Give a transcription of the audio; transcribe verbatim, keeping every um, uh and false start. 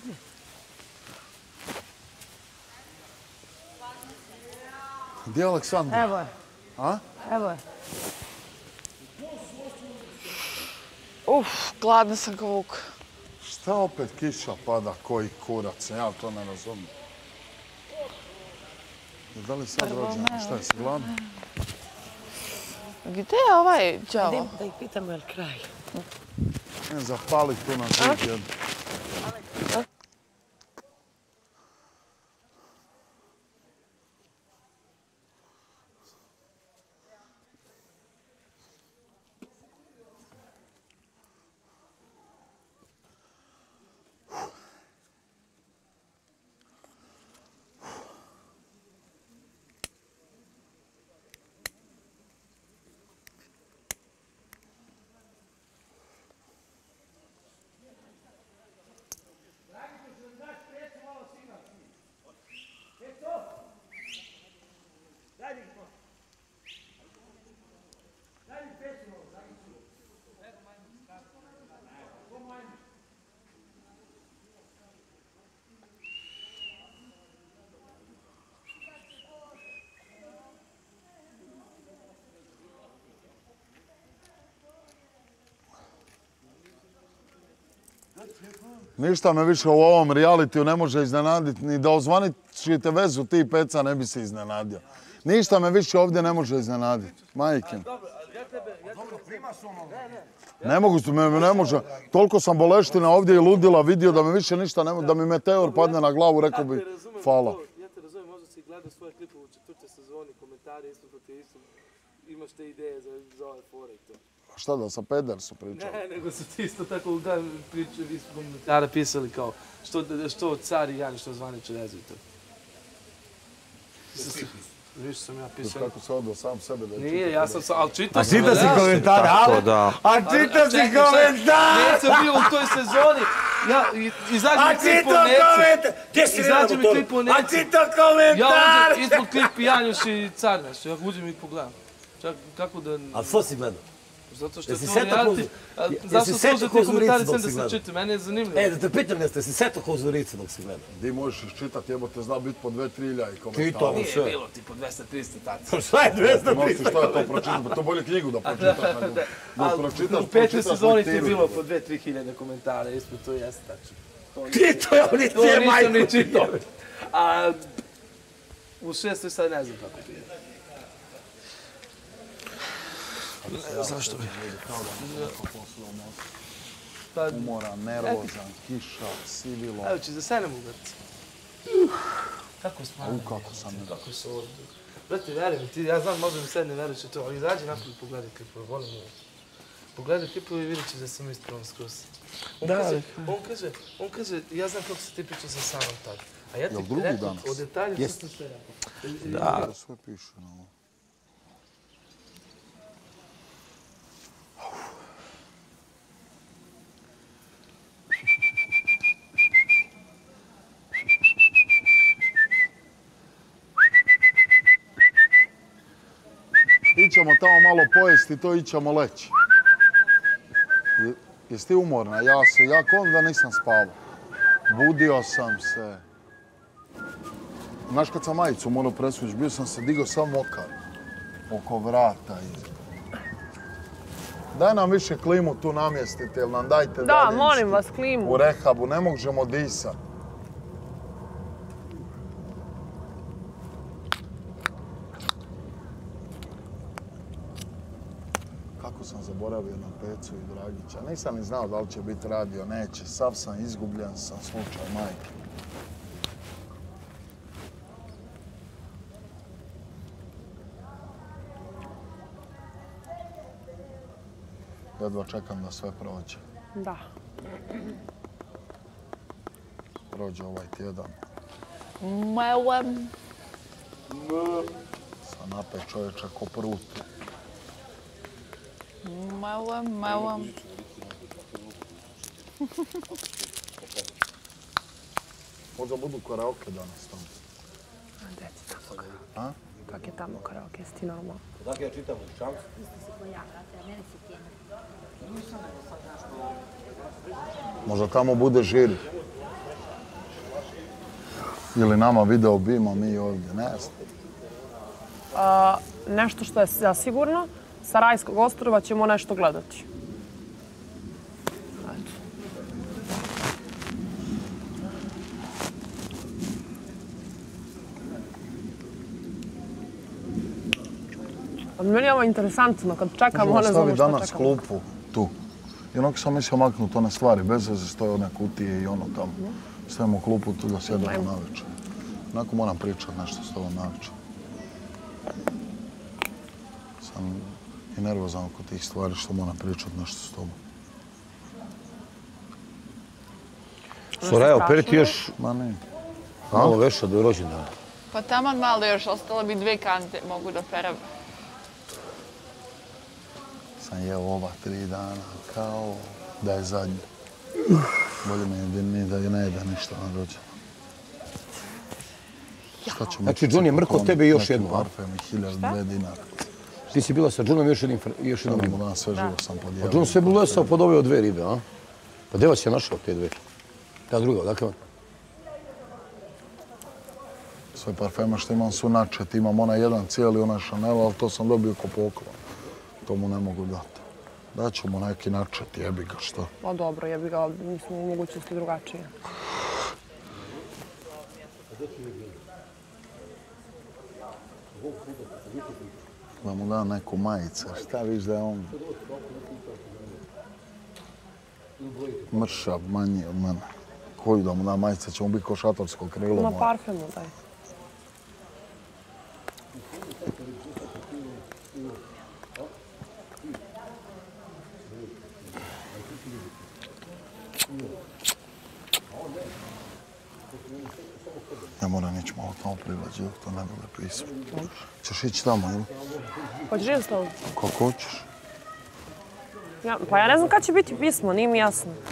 Gdje je Aleksandra? Evo je. A? Evo je. Uf, gladna sam kao vuk. Šta opet kiša pada, koji kurac? Ja to ne razumijem. Da li sad rođena? Šta je, si gladna? Gdje je ovaj đavo? Da ih pitamo je li kraj. Ne, zapali tu na zid jednu. Ništa me više u ovom realitiju ne može iznenaditi, ni da ozvaničite vezu ti Peca ne bi se iznenadio. Ništa me više ovdje ne može iznenaditi. Majke. Ne mogu, me ne može. Toliko sam boleština ovdje i ludila, vidio da me više ništa ne može, da mi meteor padne na glavu, rekao bi hvala. Ja te razumijem, možda si gledao svoje klipove u četvrte sezoni, komentari, isto to ti isto, imaš te ideje za ove fore i to. Šta da, sa Pedersu pričali? Ne, nego su ti isto tako da pričali, isto komentara pisali kao što car i Jan, što Zvanića vezu i to. Više sam ja pisao. Kako se odao sam sebe da je čitao? Nije, ja sam sam, ali čitao sam. A čitao si komentare, a? A čitao si komentare! Nije sam bio u toj sezoni. Ja, izađi mi klip po Neci. Izađi mi klip po Neci. A čitao komentare! Ja uđem ispod klip i Janjuš i car naš. Ja uđem i pogledam. Čak kako da... A što si gledao? Zato što je to reality. Zašto služe ti komentari sem da se čita? Mene je zanimljivo. E, da te pitam nešto, jesi setao ko Zurica dok si gledao? Di možeš iščitati, jebote, zna biti po dve trilja i komentara. Čitao mu sve. Nije bilo ti po dvesta trista taca. Šta je dvesta trista? Šta je to pročitati? To bolje knjigu da pročitaš nego da pročitaš. U petoj sezoni ti je bilo po dve, tri hiljade komentara, ispod to jeste tačno. Čitao je, oni to cije majku. To nisam ni čitao. A u šestoj sad ne znam kako bi je. Zašto bi? Umoran, nervozan, kiša, sivilo. Evo će za sedam udarca. Kako spavljamo? U, kako sam ne. Kako se ovdje. Brate, verujem ti, ja znam možda mi sad ne veruješ to, ali izađi naprijed i pogledaj klipove, volim ovo. Pogledaj klipove i vidjet ćeš da sam ispravan skroz. On kaže, on kaže, on kaže, ja znam kako se ti pričao sa Sanom tad. A ja ti rekao, o detalju što sam sve rekao. Da. Sve piše na ovo. Ićemo tamo malo pojesti, to ićemo leći. Jesi ti umorna? Ja se, ja kao da nisam spavao. Budio sam se. Znaš kad sam majicu morao presvući, bio sam se digao sam mokar. Oko vrata. Daj nam više klimu tu namjestite, jel nam dajte da, molim vas, klimu. U rehabu, ne možemo disati. Kako sam zaboravio na Pecu i Dragića. Nisam ni znao da li će biti radio, neće. Sav sam izgubljen, sam slučaj majke. Jedva čekam da sve prođe. Da. Prođe ovaj tjedan. Melem. Sa napet čovječa ko prut. Melem, melem. Možda budu karaoke danas tamo. A deci tako. A? Kak je tamo karaoke, jesi ti normalno? Dakle, ja čitam u šansu. Možda tamo bude žiri. Ili nama video bimo mi ovdje, ne znam. Nešto što je zasigurno, sa Rajskog ostrva ćemo nešto gledati. Eto. Meni je ovo interesantno, kad čekamo, ne znamo Možemo što danas čekamo. klupu tu. I onako sam mislio maknuti one stvari, bez veze stoje one kutije i ono tamo. Stavimo klupu tu da sjedamo navečer. Onako moram pričati nešto s tobom navečer. Sam i nervozan oko tih stvari što moram pričati nešto s tobom. Soraya, operi ti još Ma ne. malo veša do rođendana. Pa taman malo još, ostalo bi dve kante, mogu da perem. Sam jeo ova tri dana kao da je zadnji. Bolje mi je ni da ne jede ništa na rođendan. Šta će mi Znači, John je mrko tebe i još neki jednu, a? parfem i hiljadu dve dinara. Ti si bila sa Johnom još jednim... Još jednom Samo ribom. mu danas sve živo sam A podijelio. John sve bulesao pod ove dve ribe, a? Pa gdje vas je našao te dve? Ta druga, odakle vam? Sve parfeme što imam su načet. Imam onaj jedan cijeli, onaj Chanel, ali to sam dobio ko poklon. To mu ne mogu dati. Daću mu neki načet, jebi ga, što? O dobro, jebi ga, nismo u mogućnosti drugačije. Da mu da neku majice, šta viš da je on mršav, manji od mene. Koju da mu da majice, će mu biti ko šatorsko krilo Na moje. parfemu daj. Ja moram ići malo tamo prilađi, dok to ne bude pismo. Ćeš ići tamo, ili? Hoćeš idem s tobom? Kako hoćeš? Ja, pa ja ne znam kad će biti pismo, nije mi jasno.